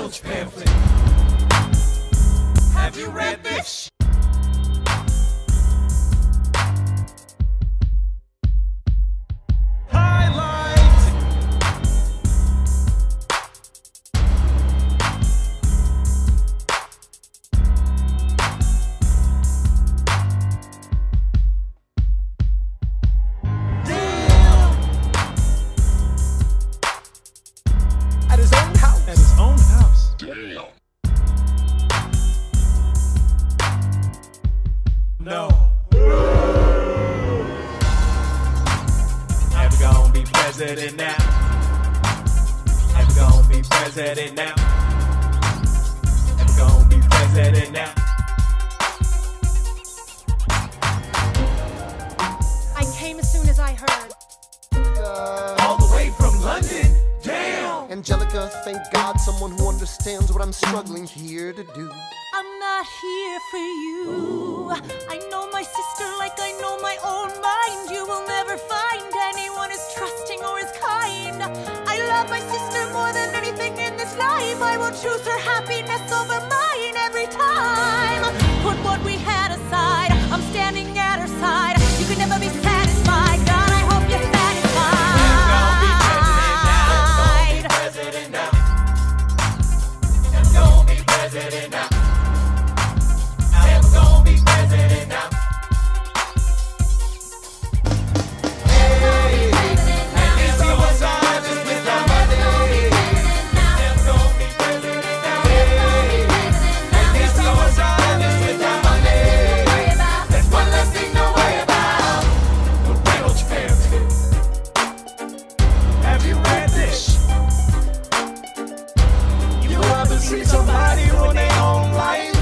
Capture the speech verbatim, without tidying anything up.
Reynolds pamphlet. Have you read this? At his own house. At his own house. Damn. No. Ever gonna be president now? Ever gonna be president now? Ever gonna be president now? I came as soon as I heard. Uh, All the way from London. Damn. Angelica, thank God, someone who understands what I'm struggling here to do. I'm not here for you. I know my sister like I know my own mind. You will never find anyone as trusting or as kind. I love my sister more than anything in this life. I will choose her happiness over mine every time. Put what we had aside. I'm standing at her side. You can never be satisfied. God, I hope you're satisfied. President now. Never gonna be president now. Never gonna be president now. Hey, at least he was honest with the money. Never gonna be president now. Hey, at least he was honest with the money. That's one less thing to worry about. The Reynolds pamphlet. Have you read this? You ever see somebody on their own life?